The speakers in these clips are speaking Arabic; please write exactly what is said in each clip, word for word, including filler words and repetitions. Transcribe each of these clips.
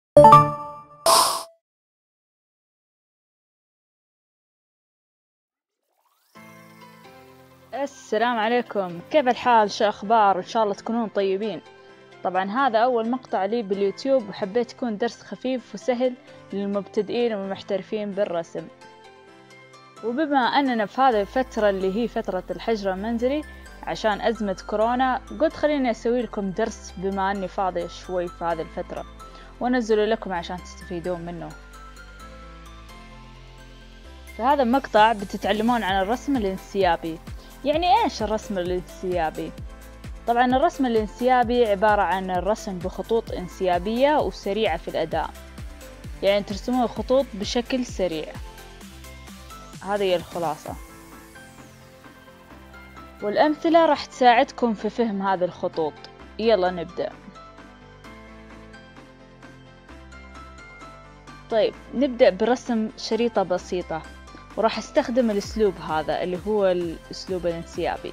السلام عليكم، كيف الحال؟ شو أخبار؟ إن شاء الله تكونون طيبين. طبعا هذا أول مقطع لي باليوتيوب، وحبيت يكون درس خفيف وسهل للمبتدئين والمحترفين بالرسم. وبما أننا في هذه الفترة اللي هي فترة الحجر المنزلي عشان أزمة كورونا، قلت خليني أسوي لكم درس بما أني فاضية شوي في هذه الفترة وأنزله لكم عشان تستفيدون منه. في هذا المقطع بتتعلمون عن الرسم الانسيابي. يعني إيش الرسم الانسيابي؟ طبعا الرسم الانسيابي عبارة عن الرسم بخطوط انسيابية وسريعة في الأداء، يعني ترسمون الخطوط بشكل سريع. هذه هي الخلاصة، والأمثلة راح تساعدكم في فهم هذه الخطوط. يلا نبدأ. طيب نبدأ برسم شريطة بسيطة، وراح استخدم الأسلوب هذا اللي هو الأسلوب الانسيابي.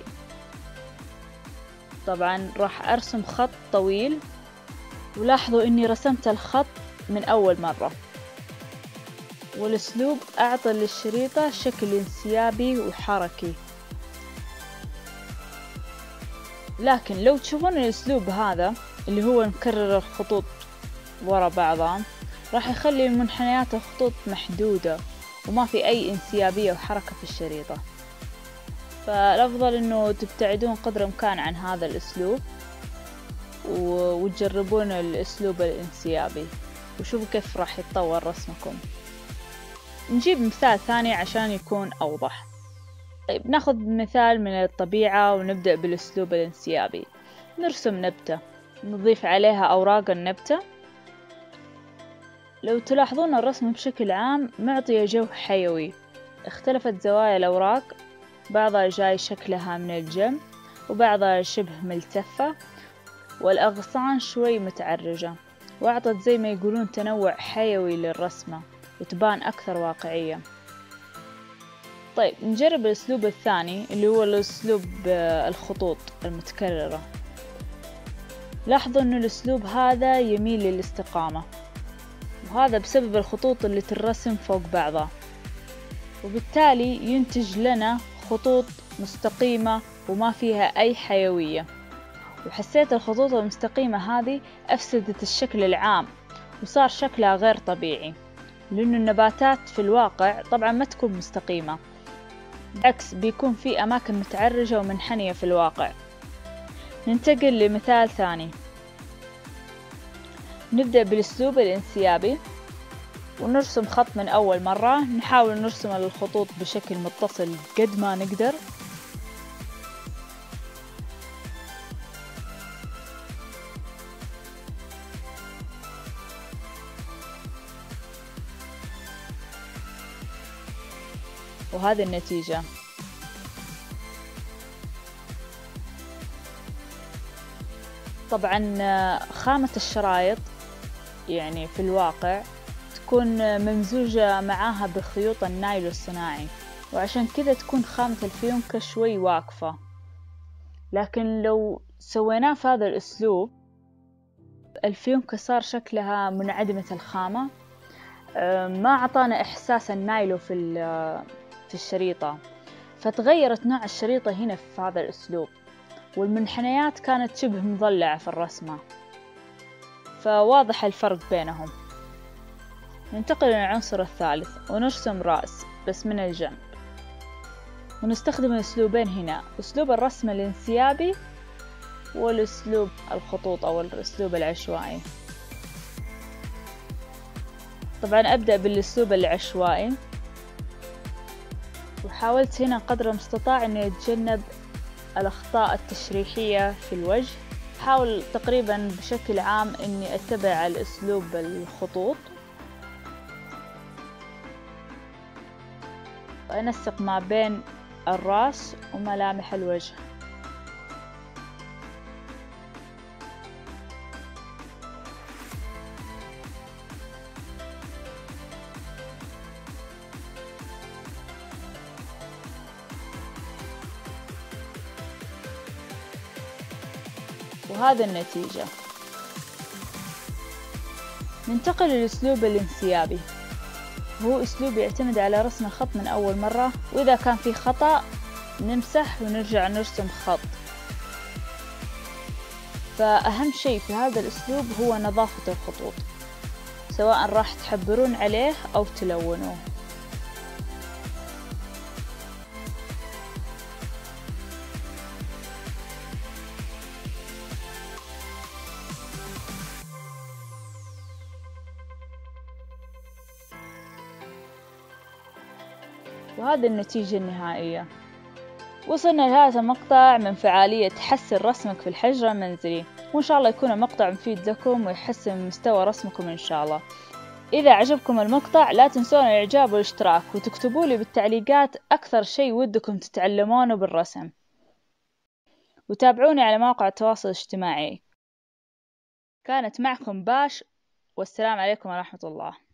طبعا راح أرسم خط طويل، ولاحظوا إني رسمت الخط من أول مرة. والأسلوب أعطى للشريطة شكل انسيابي وحركي. لكن لو تشوفون الأسلوب هذا اللي هو نكرر الخطوط ورا بعضها، راح يخلي منحنيات الخطوط محدودة وما في أي انسيابية وحركة في الشريطة. فالأفضل إنه تبتعدون قدر الإمكان عن هذا الأسلوب وتجربون الأسلوب الانسيابي، وشوفوا كيف راح يتطور رسمكم. نجيب مثال ثاني عشان يكون أوضح. طيب ناخذ مثال من الطبيعة ونبدأ بالأسلوب الانسيابي. نرسم نبتة، نضيف عليها أوراق النبتة. لو تلاحظون الرسم بشكل عام معطية جو حيوي. اختلفت زوايا الأوراق، بعضها جاي شكلها من الجنب وبعضها شبه ملتفة، والأغصان شوي متعرجة، وأعطت زي ما يقولون تنوع حيوي للرسمة وتبان أكثر واقعية. طيب نجرب الأسلوب الثاني اللي هو الأسلوب الخطوط المتكررة. لاحظوا أن الأسلوب هذا يميل للاستقامة، وهذا بسبب الخطوط اللي ترسم فوق بعضها، وبالتالي ينتج لنا خطوط مستقيمة وما فيها أي حيوية. وحسيت الخطوط المستقيمة هذه أفسدت الشكل العام وصار شكلها غير طبيعي، لأنه النباتات في الواقع طبعا ما تكون مستقيمة، بالعكس بيكون في أماكن متعرجة ومنحنية في الواقع. ننتقل لمثال ثاني. نبدأ بالأسلوب الانسيابي ونرسم خط من أول مرة. نحاول نرسم الخطوط بشكل متصل قد ما نقدر. وهذه النتيجة. طبعا خامة الشرايط يعني في الواقع تكون ممزوجة معاها بخيوط النايلون الصناعي، وعشان كذا تكون خامة الفيونكة شوي واقفة. لكن لو سويناه في هذا الأسلوب، الفيونكة صار شكلها منعدمة الخامة، ما أعطانا إحساس النايلون في في الشريطة، فتغيرت نوع الشريطة هنا في هذا الأسلوب، والمنحنيات كانت شبه مضلعة في الرسمة، فواضح الفرق بينهم. ننتقل للعنصر الثالث ونرسم رأس بس من الجنب. ونستخدم الأسلوبين هنا، أسلوب الرسم الانسيابي والأسلوب الخطوط أو الأسلوب العشوائي. طبعا أبدأ بالأسلوب العشوائي، وحاولت هنا قدر المستطاع أني أتجنب الأخطاء التشريحية في الوجه. حاول تقريبا بشكل عام أني أتبع الأسلوب الخطوط، وأنسق ما بين الرأس وملامح الوجه. وهذا النتيجة. ننتقل للأسلوب الانسيابي، هو أسلوب يعتمد على رسم الخط من أول مرة، وإذا كان في خطأ نمسح ونرجع نرسم خط. فأهم شيء في هذا الأسلوب هو نظافة الخطوط، سواء راح تحبرون عليه أو تلونوه. وهذه النتيجة النهائية. وصلنا لهذا المقطع من فعالية حسن رسمك في الحجر المنزلي، وإن شاء الله يكون مقطع مفيد لكم ويحسن من مستوى رسمكم إن شاء الله. إذا عجبكم المقطع لا تنسون الإعجاب والاشتراك، وتكتبوا لي بالتعليقات أكثر شيء ودكم تتعلمونه بالرسم، وتابعوني على مواقع التواصل الاجتماعي. كانت معكم باش، والسلام عليكم ورحمة الله.